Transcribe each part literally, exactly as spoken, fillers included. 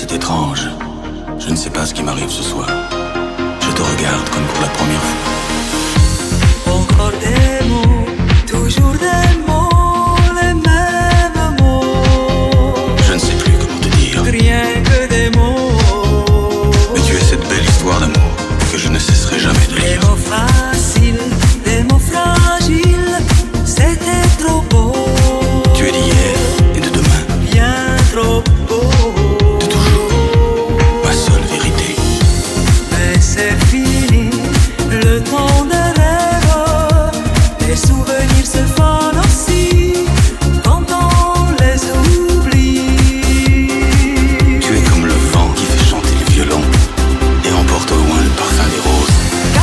C'est étrange. Je ne sais pas ce qui m'arrive ce soir. Je te regarde comme pour la première fois. Encore des mots, toujours des mots, les mêmes mots. Je ne sais plus comment te dire. Rien que des mots. Mais tu es cette belle histoire d'amour que je ne cesserai jamais de Des lire. mots faciles, des mots fragiles, c'était trop beau. Tu es d'hier et de demain, Bien trop beau. de toujours, ma seule vérité. Mais c'est fini, le temps des rêves. Les souvenirs se fanent aussi quand on les oublie. Tu es comme le vent qui fait chanter le violon et emporte au loin le parfum des roses.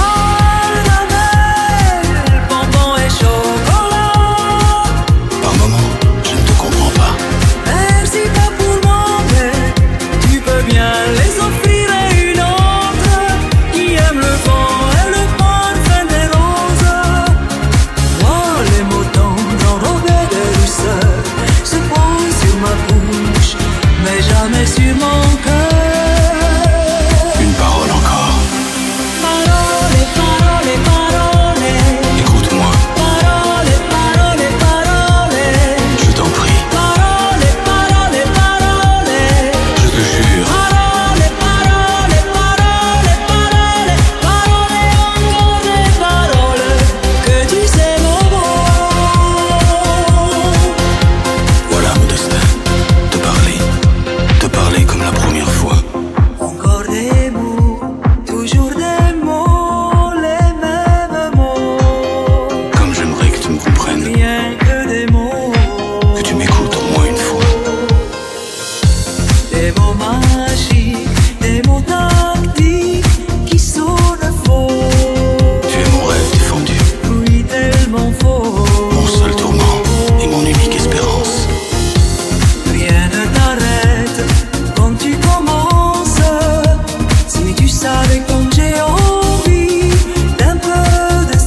Caramel, bonbon et chocolat. Par moments, je ne te comprends pas. Merci pas pour moi, mais tu peux bien les offrir à une autre qui aime le vent et le parfum des roses. Moi, les mots tendres enrobés de douceur se posent sur ma bouche, mais jamais sur mon cœur. Une parole encore. Parole, parole, parole. Écoute-moi, Parole, parole, parole. je t'en prie. Parole, parole, parole. Je te jure. Parole, parole, parole, parole. Parole et encore des paroles que tu sais mon mot. Voilà mon destin. Te parler. Te parler comme la première fois. Encore des mots, toujours des mots, les mêmes mots. Comme j'aimerais que tu me comprennes. Rien que des mots. Que tu m'écoutes au moins une fois. Des mots magiques, des mots tactiques qui sonnent faux. Tu es mon rêve défendu. Oui, tellement faux. Mon seul tourment et mon unique espérance. Rien ne t'arrête quand tu commences. Si tu savais comme j'ai envie d'un peu de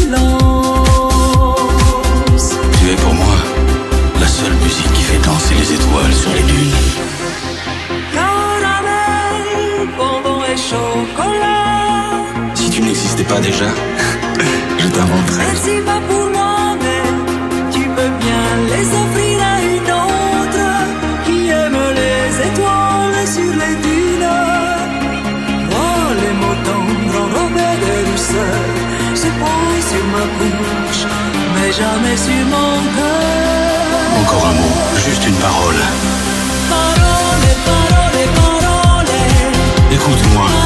silence. Tu es pour moi la seule musique qui fait danser les étoiles sur les dunes. Caramel, bonbon et chocolat. Si tu n'existais pas déjà, je t'inventerais. Merci pas pour moi, mais tu peux bien les offrir à une autre qui aime les étoiles sur les dunes. Moi, les mots tendres enrobés de douceur se posent sur ma bouche, mais jamais sur mon cœur. Encore un mot, juste une parole. Parole, parole, parole. Écoute-moi,